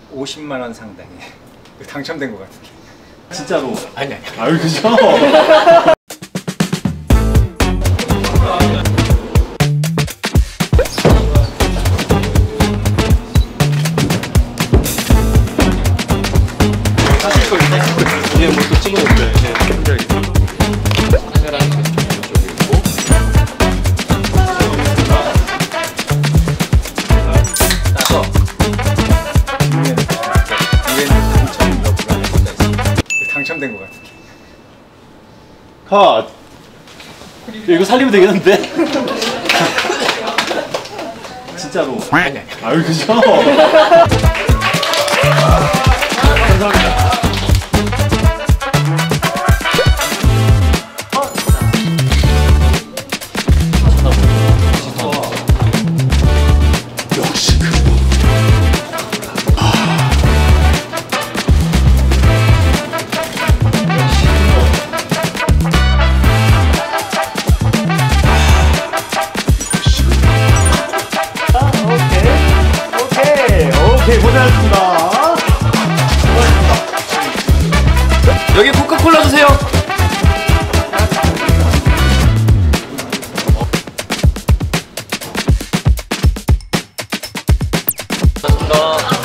50만 원 상당의 당첨된 것 같은데. 진짜로? 아니. 아유 그죠? 사실 걸 이제 뭐 또 찍어볼게요. 이제 카메라는 이쪽이고. 나서 뒤에는 당첨 여부가 써 있습니다. 당첨된 것 같은데. 컷! 이거 살리면 되겠는데? 진짜로? 아니. 아유 그죠? 감사합니다. 역시 오케이 고생하셨습니다. 여기 코카콜라 주세요. 감사합니다.